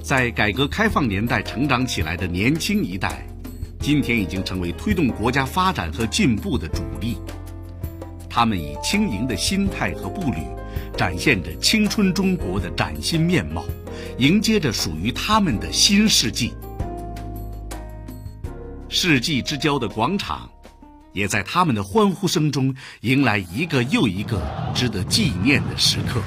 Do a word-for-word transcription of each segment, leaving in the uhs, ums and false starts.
在改革开放年代成长起来的年轻一代，今天已经成为推动国家发展和进步的主力。他们以轻盈的心态和步履，展现着青春中国的崭新面貌，迎接着属于他们的新世纪。世纪之交的广场，也在他们的欢呼声中迎来一个又一个值得纪念的时刻。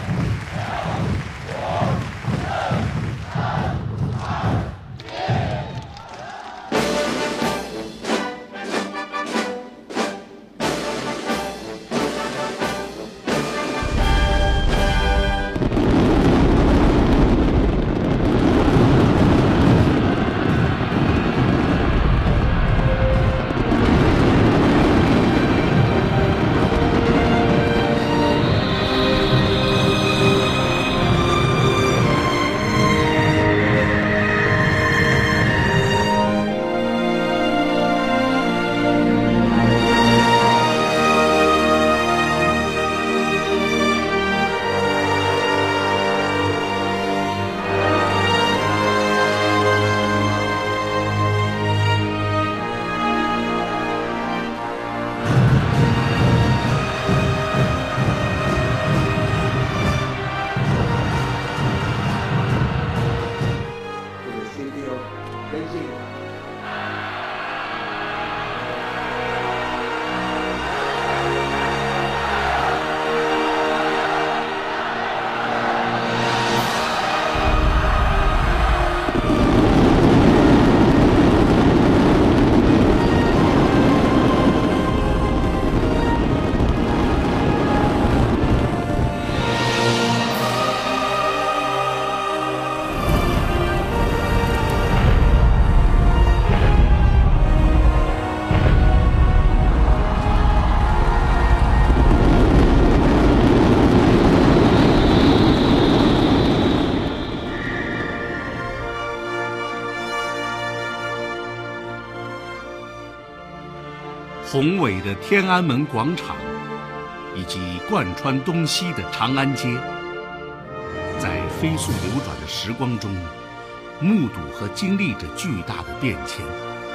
宏伟的天安门广场，以及贯穿东西的长安街，在飞速流转的时光中，目睹和经历着巨大的变迁。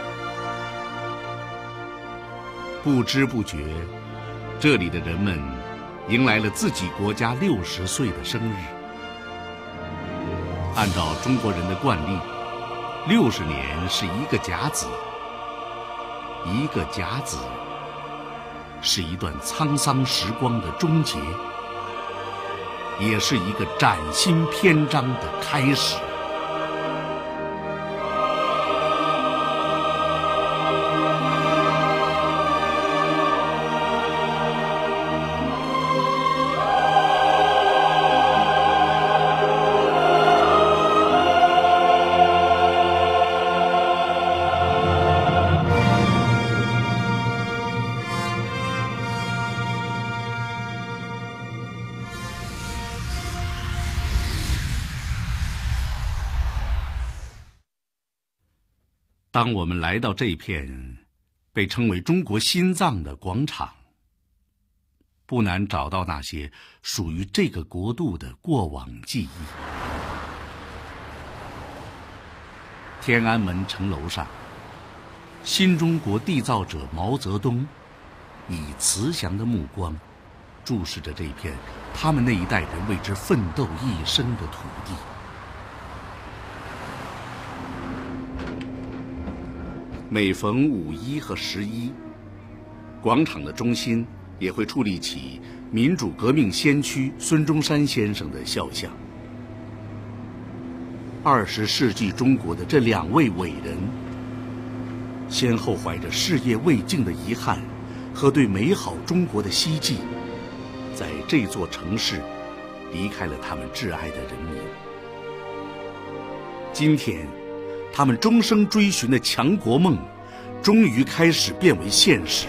不知不觉，这里的人们迎来了自己国家六十岁的生日。按照中国人的惯例，六十年是一个甲子。一个甲子，是一段沧桑时光的终结，也是一个崭新篇章的开始。当我们来到这片被称为中国心脏的广场，不难找到那些属于这个国度的过往记忆。天安门城楼上，新中国缔造者毛泽东以慈祥的目光注视着这片他们那一代人为之奋斗一生的土地。每逢五一和十一，广场的中心也会矗立起民主革命先驱孙中山先生的肖像。二十世纪中国的这两位伟人，先后怀着事业未竟的遗憾和对美好中国的希冀，在这座城市离开了他们挚爱的人民。今天，他们终生追寻的强国梦，终于开始变为现实。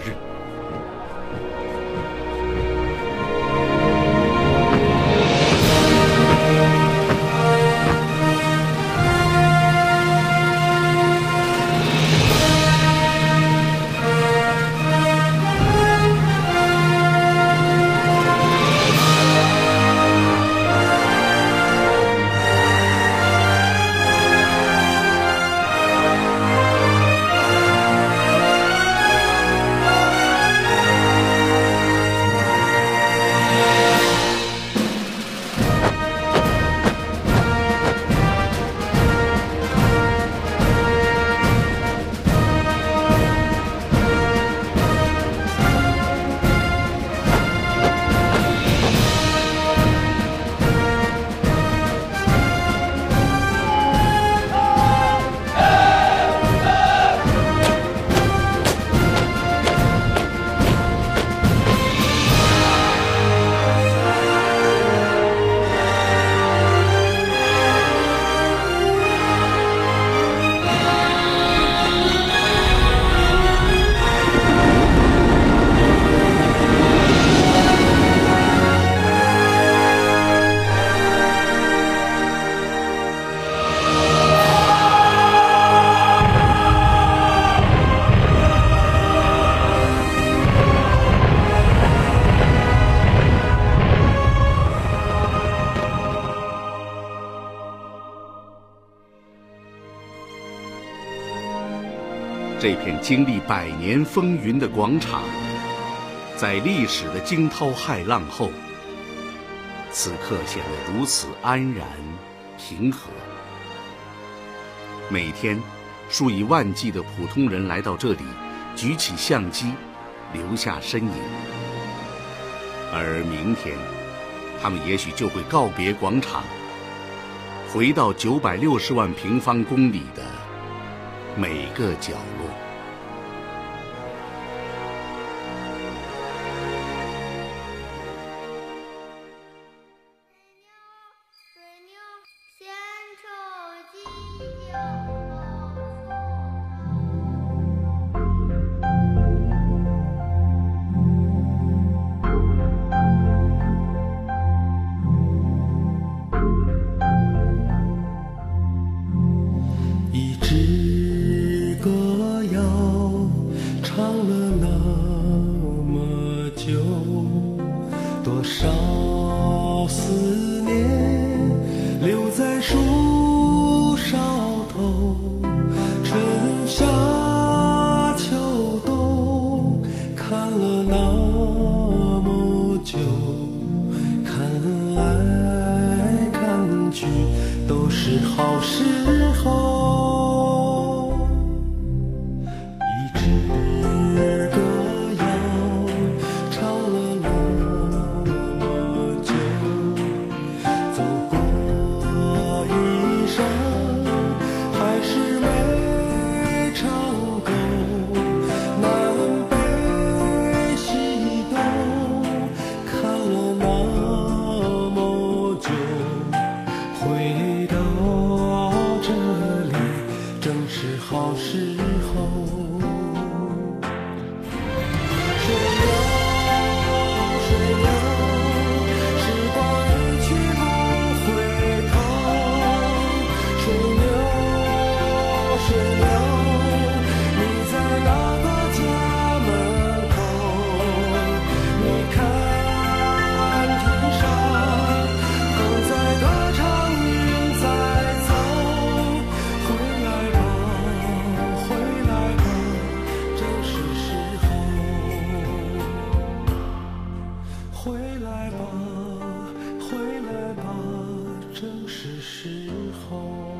这片经历百年风云的广场，在历史的惊涛骇浪后，此刻显得如此安然平和。每天，数以万计的普通人来到这里，举起相机，留下身影。而明天，他们也许就会告别广场，回到九百六十万平方公里的每个角落。 多少思念留在树梢头，春夏秋冬看了那么久，看来看去都是好时候。一只歌谣唱了那么久，走过一生还是没唱够，南北西东看了那么久，回到这里正是好时候。水流水流，时光一去不回头。水流水流，你在哪个家门口？你看天上风在歌唱，云在走。回来吧，回来吧，正是时候。回来吧，回来吧，正是时候。